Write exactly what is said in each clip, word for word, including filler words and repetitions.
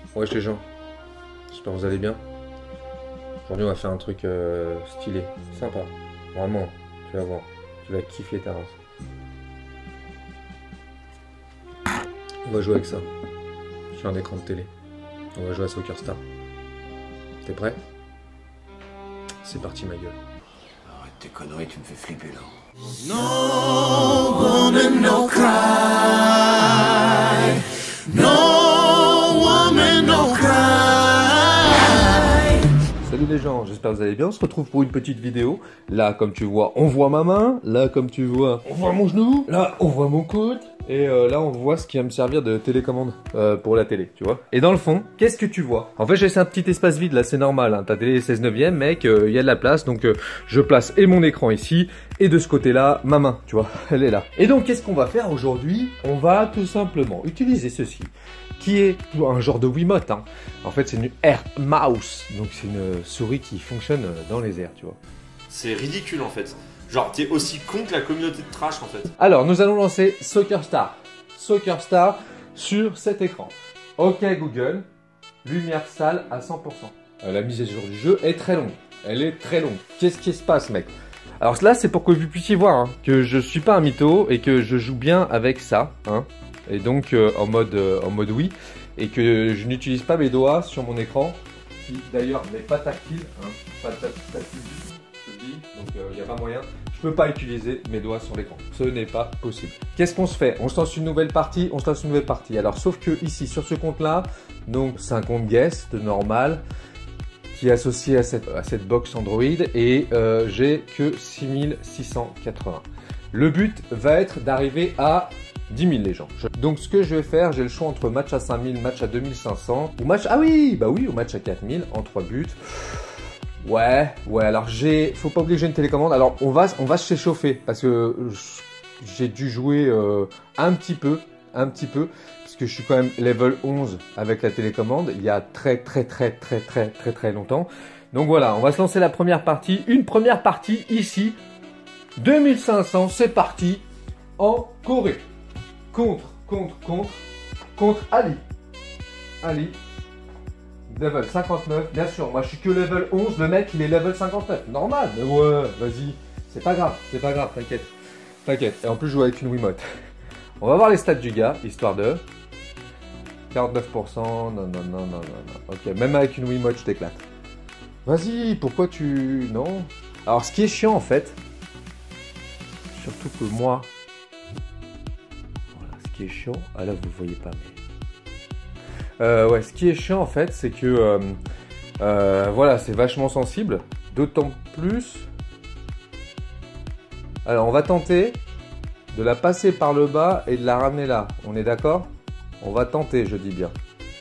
Ouais, les gens, j'espère que vous allez bien. Aujourd'hui, on va faire un truc euh, stylé, sympa. Vraiment, tu vas voir, tu vas kiffer ta race. On va jouer avec ça, sur un écran de télé. On va jouer à Soccer Star. T'es prêt? C'est parti, ma gueule. Arrête tes conneries, tu me fais flipper là. No woman, no cry. No woman, no cry. Salut les gens, j'espère que vous allez bien. On se retrouve pour une petite vidéo. Là, comme tu vois, on voit ma main. Là, comme tu vois, on voit mon genou. Là, on voit mon coude. Et euh, là, on voit ce qui va me servir de télécommande euh, pour la télé, tu vois. Et dans le fond, qu'est-ce que tu vois? En fait, j'ai laissé un petit espace vide, là, c'est normal. Hein. Ta télé est seize neuvième, mec, il euh, y a de la place. Donc, euh, je place et mon écran ici. Et de ce côté-là, ma main, tu vois, elle est là. Et donc, qu'est-ce qu'on va faire aujourd'hui? On va tout simplement utiliser ceci, qui est un genre de Wiimote. Hein. En fait, c'est une Air Mouse. Donc, c'est une souris qui fonctionne dans les airs, tu vois. C'est ridicule en fait. Genre, t'es aussi con que la communauté de trash en fait. Alors, nous allons lancer Soccer Star. Soccer Star sur cet écran. Ok Google, lumière sale à cent pour cent. Euh, la mise à jour du jeu est très longue. Elle est très longue. Qu'est-ce qui se passe, mec? Alors là, c'est pour que vous puissiez voir hein, que je suis pas un mytho et que je joue bien avec ça. Hein, et donc, euh, en, mode, euh, en mode oui. Et que je n'utilise pas mes doigts sur mon écran. Qui d'ailleurs n'est pas tactile. Hein, pas tactile du tout. Donc il euh, n'y a pas moyen, je peux pas utiliser mes doigts sur l'écran, ce n'est pas possible. Qu'est-ce qu'on se fait? On se lance une nouvelle partie, on se lance une nouvelle partie. Alors sauf que ici sur ce compte là, donc c'est un compte guest normal qui est associé à cette, à cette box Android et euh, j'ai que six mille six cent quatre-vingts. Le but va être d'arriver à dix mille les gens. Je... Donc ce que je vais faire, j'ai le choix entre match à cinq mille, match à deux mille cinq cents ou match, ah oui, bah oui, ou match à quatre mille en trois buts. Ouais, ouais, alors j'ai, faut pas oublier que j'ai une télécommande, alors on va, on va se s'échauffer parce que j'ai dû jouer euh, un petit peu, un petit peu, puisque je suis quand même level onze avec la télécommande, il y a très très très très très très très longtemps. Donc voilà, on va se lancer la première partie, une première partie ici, deux mille cinq cents, c'est parti, en Corée, contre, contre, contre, contre Ali, Ali. Level cinquante-neuf, bien sûr, moi je suis que level onze, le mec il est level cinquante-neuf, normal, mais ouais, vas-y, c'est pas grave, c'est pas grave, t'inquiète, t'inquiète, et en plus je joue avec une Wiimote. On va voir les stats du gars, histoire de... quarante-neuf pour cent, non, non, non, non, non, non, ok, même avec une Wiimote je t'éclate. Vas-y, pourquoi tu... non. Alors ce qui est chiant en fait, surtout que moi, voilà, ce qui est chiant, ah là vous le voyez pas mais... Euh, ouais, ce qui est chiant en fait, c'est que euh, euh, voilà, c'est vachement sensible, d'autant plus. Alors, on va tenter de la passer par le bas et de la ramener là. On est d'accord? On va tenter, je dis bien.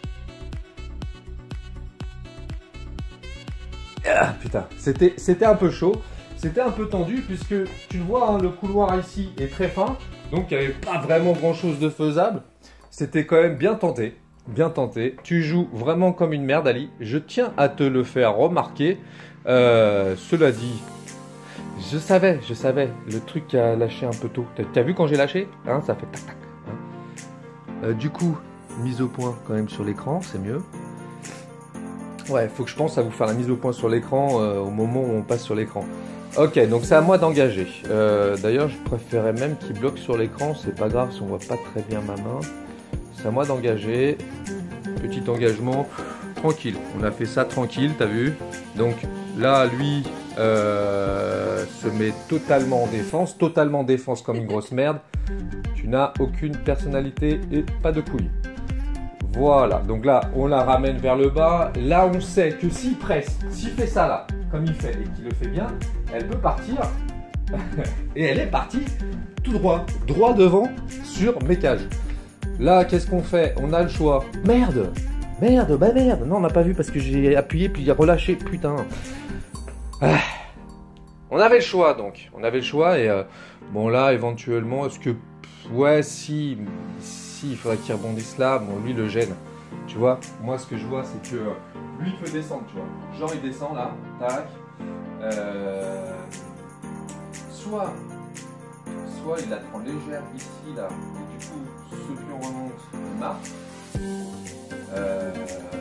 Ah, putain, c'était c'était un peu chaud, c'était un peu tendu puisque tu le vois, hein, le couloir ici est très fin, donc il n'y avait pas vraiment grand chose de faisable. C'était quand même bien tenté. Bien tenté, tu joues vraiment comme une merde Ali, je tiens à te le faire remarquer, euh, cela dit, je savais, je savais, le truc a lâché un peu tôt, t'as vu quand j'ai lâché hein, ça fait tac tac, hein. euh, Du coup, mise au point quand même sur l'écran, c'est mieux. Ouais, faut que je pense à vous faire la mise au point sur l'écran euh, au moment où on passe sur l'écran. Ok, donc c'est à moi d'engager, euh, d'ailleurs je préférais même qu'il bloque sur l'écran, c'est pas grave si on voit pas très bien ma main. C'est à moi d'engager, petit engagement, tranquille, on a fait ça tranquille, t'as vu? Donc là, lui euh, se met totalement en défense, totalement en défense comme une grosse merde, tu n'as aucune personnalité et pas de couilles. Voilà, donc là, on la ramène vers le bas, là on sait que s'il presse, s'il fait ça là, comme il fait et qu'il le fait bien, elle peut partir, et elle est partie tout droit, droit devant sur mes cages. Là, qu'est-ce qu'on fait? On a le choix. Merde! Merde, bah merde! Non, on n'a pas vu parce que j'ai appuyé puis il a relâché. Putain! Ah. On avait le choix donc. On avait le choix et euh, bon là, éventuellement, est-ce que... Ouais, si... Si, il faudrait qu'il rebondisse là. Bon, lui, le gêne. Tu vois? Moi, ce que je vois, c'est que euh, lui, il peut descendre, tu vois. Genre, il descend là. Tac. Euh... Soit... Soit il la prend légère ici, là. Et du coup, ceux qui on remonte, il marche. Euh,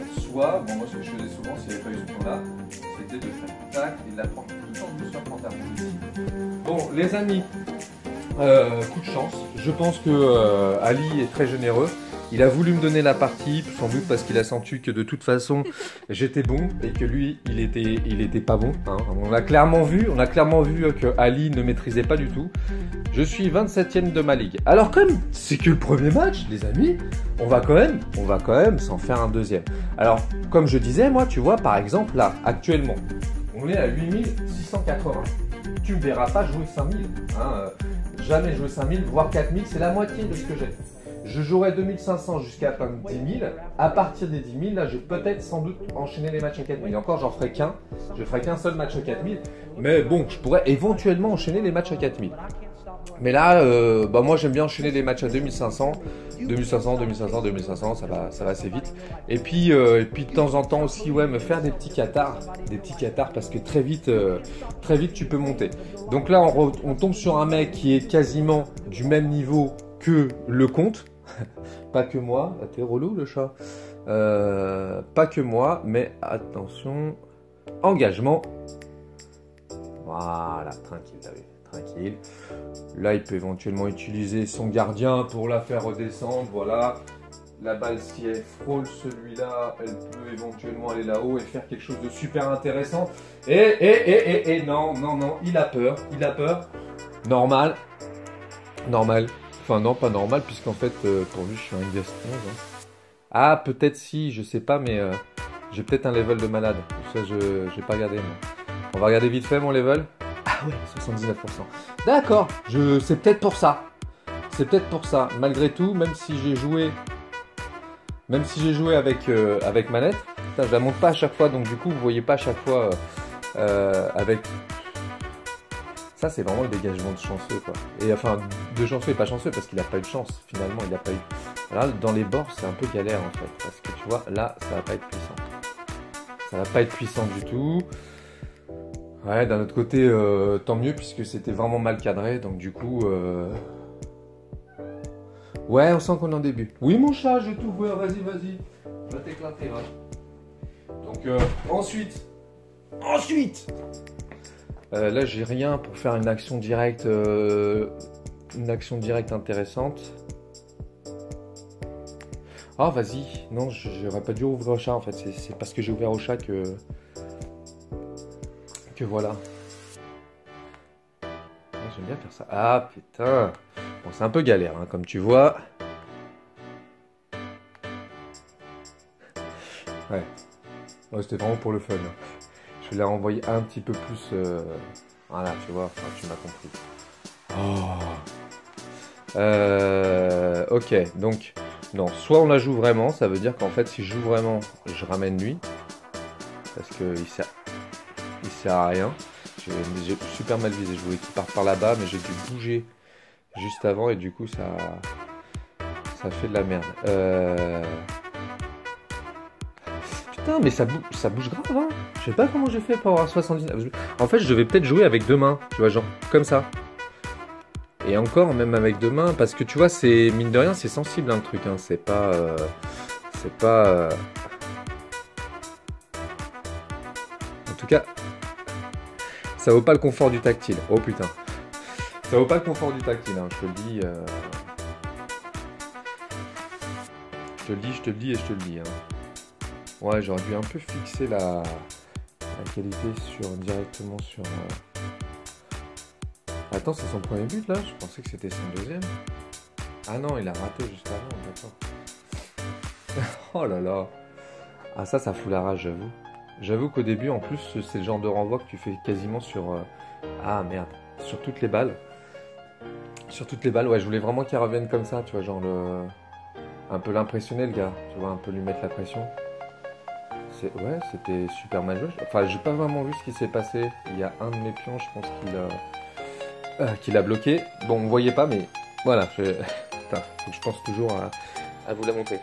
fois, bon, moi ce que je faisais souvent, s'il n'y avait pas eu ce point-là, c'était de faire tac et de la prendre tout le temps douceur prendre ta roue ici. Bon, les amis, euh, coup de chance. Je pense que euh, Ali est très généreux. Il a voulu me donner la partie, sans doute parce qu'il a senti que de toute façon j'étais bon et que lui il était, il était pas bon. Hein. On a clairement vu, on a clairement vu que Ali ne maîtrisait pas du tout. Je suis vingt-septième de ma ligue. Alors comme c'est que le premier match, les amis, on va quand même, on va quand même s'en faire un deuxième. Alors comme je disais, moi, tu vois, par exemple là, actuellement, on est à huit mille six cent quatre-vingts. Tu ne me verras pas jouer cinq mille. Hein. Jamais jouer cinq mille, voire quatre mille, c'est la moitié de ce que j'ai. Je jouerai deux mille cinq cents jusqu'à atteindre dix mille. À partir des dix mille, là, je vais peut-être sans doute enchaîner les matchs à quatre mille. Et encore, j'en ferai qu'un. Je ferai qu'un seul match à quatre mille. Mais bon, je pourrais éventuellement enchaîner les matchs à quatre mille. Mais là, euh, bah moi, j'aime bien enchaîner les matchs à deux mille cinq cents. deux mille cinq cents, deux mille cinq cents, deux mille cinq cents, ça va, ça va assez vite. Et puis, euh, et puis de temps en temps aussi, ouais, me faire des petits cathares. Des petits cathares parce que très vite, euh, très vite, tu peux monter. Donc là, on, on tombe sur un mec qui est quasiment du même niveau que le compte. Pas que moi, ah, t'es relou le chat. Euh, pas que moi, mais attention, engagement. Voilà, tranquille, t'as vu, tranquille. Là, il peut éventuellement utiliser son gardien pour la faire redescendre. Voilà, la balle, si elle frôle celui-là, elle peut éventuellement aller là-haut et faire quelque chose de super intéressant. Et, et, et, et, et, non, non, non, il a peur, il a peur. Normal, normal. Enfin non, pas normal, puisqu'en fait, euh, pour lui, je suis un guest onze. Hein. Ah, peut-être si, je sais pas, mais euh, j'ai peut-être un level de malade. Ça, je n'ai pas regardé, moi. On va regarder vite fait mon level. Ah ouais, soixante-dix-neuf pour cent. D'accord, je... c'est peut-être pour ça. C'est peut-être pour ça. Malgré tout, même si j'ai joué... Même si j'ai joué avec, euh, avec manette, putain, je la monte pas à chaque fois, donc du coup, vous voyez pas à chaque fois euh, euh, avec... Ça, c'est vraiment le dégagement de chanceux, quoi. Et enfin, de chanceux et pas chanceux, parce qu'il n'a pas eu de chance, finalement, il n'a pas eu... Là, dans les bords, c'est un peu galère, en fait, parce que, tu vois, là, ça va pas être puissant. Ça va pas être puissant du tout. Ouais, d'un autre côté, euh, tant mieux, puisque c'était vraiment mal cadré, donc du coup... Euh... Ouais, on sent qu'on est en début. Oui, mon chat, je tout voir, vas-y, vas-y. Va t'éclater, va. Donc, euh, ensuite... Ensuite Euh, là, j'ai rien pour faire une action directe, euh, une action directe intéressante. Ah, vas-y. Non, j'aurais pas dû ouvrir au chat en fait. C'est parce que j'ai ouvert au chat que que voilà. Ah, j'aime bien faire ça. Ah putain. Bon, c'est un peu galère, hein, comme tu vois. Ouais. Ouais, c'était vraiment pour le fun. Je vais la renvoyer un petit peu plus... Euh... Voilà, tu vois, enfin, tu m'as compris. Oh. Euh... Ok, donc, non, soit on la joue vraiment, ça veut dire qu'en fait, si je joue vraiment, je ramène lui. Parce qu'il sert... il sert à rien. J'ai super mal visé, je voulais qu'il parte par là-bas, mais j'ai dû bouger juste avant, et du coup, ça... Ça fait de la merde. Euh... Putain, mais ça, bou ça bouge grave, hein. Je sais pas comment j'ai fait pour avoir soixante-dix-neuf. En fait, je devais peut-être jouer avec deux mains, tu vois, genre, comme ça. Et encore, même avec deux mains, parce que tu vois, c'est, mine de rien, c'est sensible, un truc, hein. C'est pas... Euh, c'est pas... Euh... En tout cas, ça vaut pas le confort du tactile. Oh, putain. Ça vaut pas le confort du tactile, hein, je te le dis... Euh... Je te le dis, je te le dis et je te le dis, hein. Ouais, j'aurais dû un peu fixer la, la qualité sur, directement sur... Euh... Attends, c'est son premier but, là? Je pensais que c'était son deuxième. Ah non, il a raté juste avant, d'accord. Oh là là. Ah ça, ça fout la rage, j'avoue. J'avoue qu'au début, en plus, c'est le genre de renvoi que tu fais quasiment sur... Euh... Ah merde, sur toutes les balles. Sur toutes les balles, ouais, je voulais vraiment qu'il revienne comme ça, tu vois, genre le... Un peu l'impressionner, le gars, tu vois, un peu lui mettre la pression. Ouais, c'était super mal joué. Enfin, j'ai pas vraiment vu ce qui s'est passé. Il y a un de mes pions, je pense qu'il a, euh, qu'il a bloqué. Bon, on voyait pas, mais voilà. Je, Putain, faut que je pense toujours à, à vous la montrer.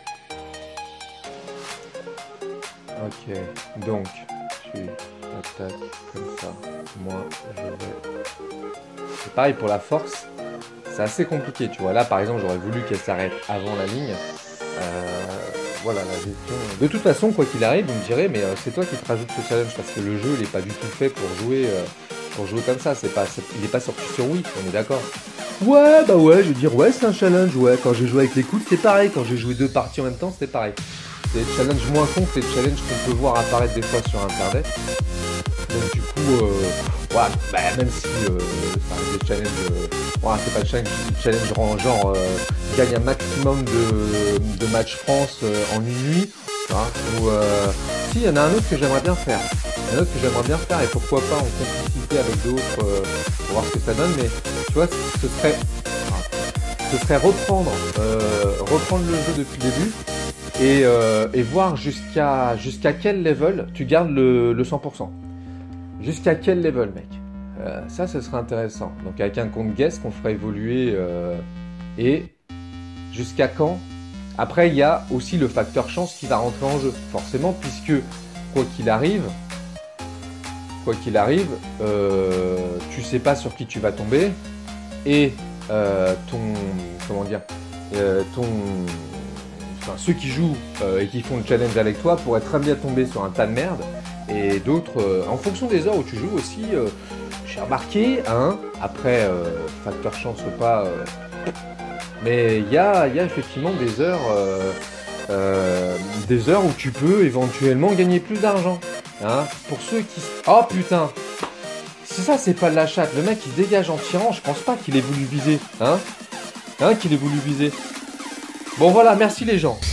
Ok, donc, tu attaques comme ça. Moi, je vais... C'est pareil pour la force. C'est assez compliqué, tu vois. Là, par exemple, j'aurais voulu qu'elle s'arrête avant la ligne. Euh... voilà la gestion. De toute façon, quoi qu'il arrive, vous me direz, mais euh, c'est toi qui te rajoute ce challenge parce que le jeu, il est pas du tout fait pour jouer, euh, pour jouer comme ça. C'est pas, c'est- il est pas sorti sur Wii, on est d'accord. Ouais, bah ouais, je veux dire, ouais, c'est un challenge, ouais. Quand j'ai joué avec les coudes, c'est pareil. Quand j'ai joué deux parties en même temps, c'était pareil. C'est des challenges moins cons que les challenges qu'on peut voir apparaître des fois sur internet. Donc du coup, euh, ouais, bah, même si euh, ça reste des challenges, euh, ouais, c'est pas le challenge, challenge genre, genre euh, gagne un maximum de, de matchs France euh, en une nuit. Hein, ou euh, si, il y en a un autre que j'aimerais bien faire. Un autre que j'aimerais bien faire et pourquoi pas en complicité avec d'autres euh, pour voir ce que ça donne. Mais tu vois, ce serait, ce serait reprendre, euh, reprendre le jeu depuis le début. Et, euh, et voir jusqu'à jusqu'à quel level tu gardes le, le cent pour cent. Jusqu'à quel level, mec euh, Ça, ce serait intéressant. Donc avec un compte guest qu'on fera évoluer euh, et jusqu'à quand. Après, il y a aussi le facteur chance qui va rentrer en jeu, forcément, puisque quoi qu'il arrive, quoi qu'il arrive, euh, tu sais pas sur qui tu vas tomber et euh, ton, comment dire, euh, ton Enfin, ceux qui jouent euh, et qui font le challenge avec toi pourraient très bien tomber sur un tas de merde. Et d'autres, euh, en fonction des heures où tu joues aussi, euh, j'ai remarqué, hein, après, euh, facteur chance ou pas, euh, mais il y a, y a effectivement des heures, euh, euh, des heures où tu peux éventuellement gagner plus d'argent. Hein, pour ceux qui... Oh putain! C'est ça, c'est pas de la chatte. Le mec il se dégage en tirant, je pense pas qu'il ait voulu viser. Hein? Hein, qu'il ait voulu viser. Bon voilà, merci les gens.